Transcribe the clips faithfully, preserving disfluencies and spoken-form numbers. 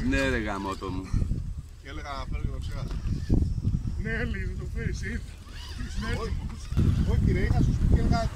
Ναι ρε γαμότο μου. Και έλεγα να φέρω και το ξέχασα. Ναι, έλεγε το φέρεις, ήρθε. Είσαι έτοιμος. Όχι ρε, είχα σου πει και έλεγα...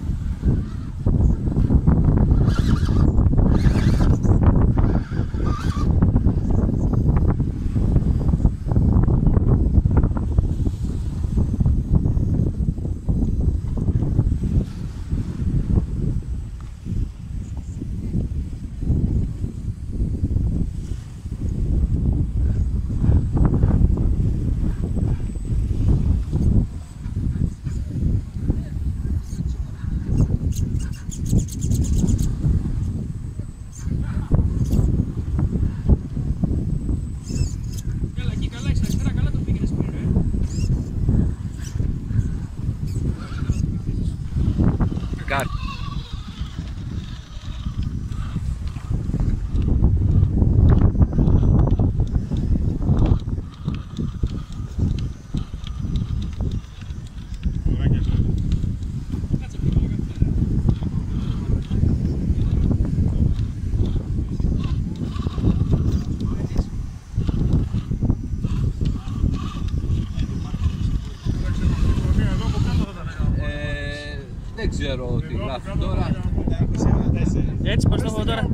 Δεν ξέρω τι γράφει τώρα. Έτσι πως το έχω τώρα.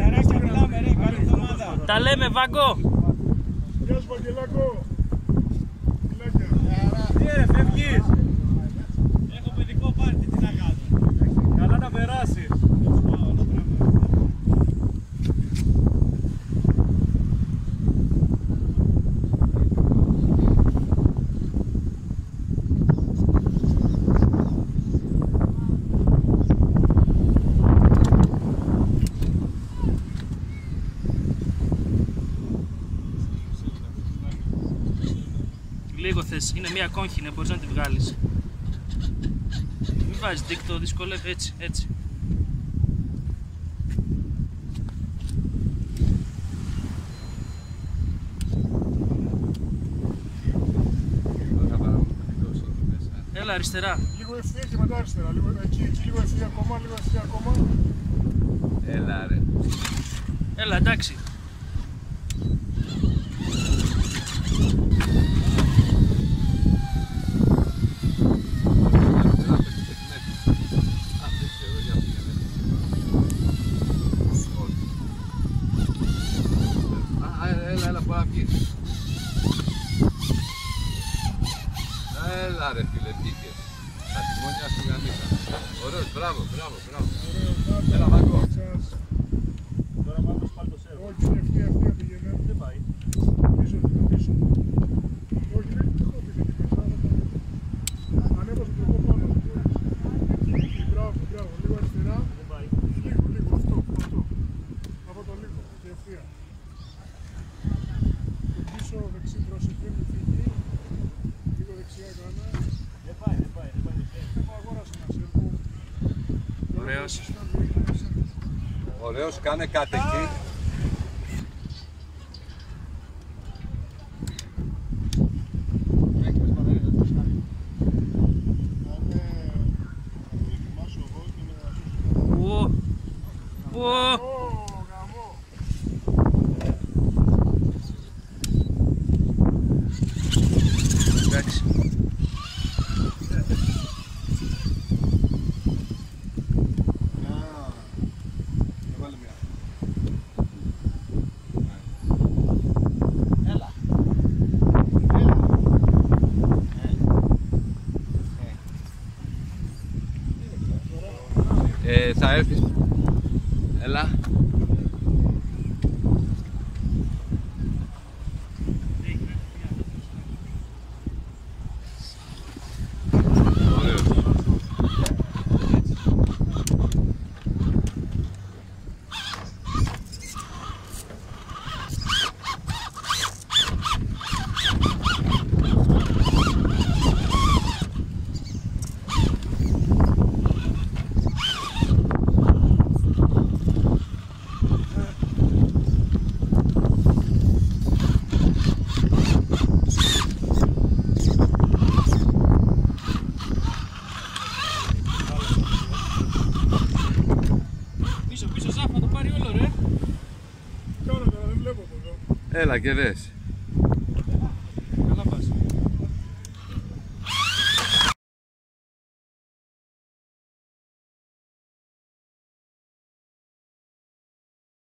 Τα λέμε Βάγκο. Γεια σου Βαγγελάκο. Τι ρε φεύγεις. Έχω παιδικό πάρτι, τι να κάνω. Καλά να περάσεις. Λίγο θες, είναι μία κόγχινη, μπορείς να τη βγάλεις. Μην βάζεις δίκτυο, δυσκολεύει, έτσι, έτσι. Έλα αριστερά. Λίγο ευθεία και μετά αριστερά, λίγο, εκεί, εκεί λίγο ευθεία ακόμα, λίγο ευθεία ακόμα. Έλα ρε. Έλα, εντάξει. Έλα ρε φίλε, μπήκες. Τα τιμόνια σου γαμίσαν. Ωραίος, μπράβο, μπράβο, μπράβο. Έλα Βάγκο. Τώρα μάλλον πάλι το σέρβο. Όχι, είναι ευθεία, ευθεία πήγαινε. Δεν πάει. Πίσω, πίσω. Όχι, δεν έχω πει εκεί μέσα. Ανέβασε το εγώ πάνω. Εκεί, μπράβο, μπράβο. Λίγο αριστερά. Δεν πάει. Λίγο, λίγο, αυτό, αυτό. Από το λίγο και ευθεία. Το πίσω δεξί πρόσεχε, μη φύγει. Λίγο δεξιά κάνα. Δεν πάει, δεν πάει, δεν πάει. Έχω αγόρασε ένα σέρβο. Ωραίος. Ωραίος, κάνε κάτι εκεί. Ω, ω. Εντάξει. Ε, θα έρθεις. Έλα. Έλα και δες.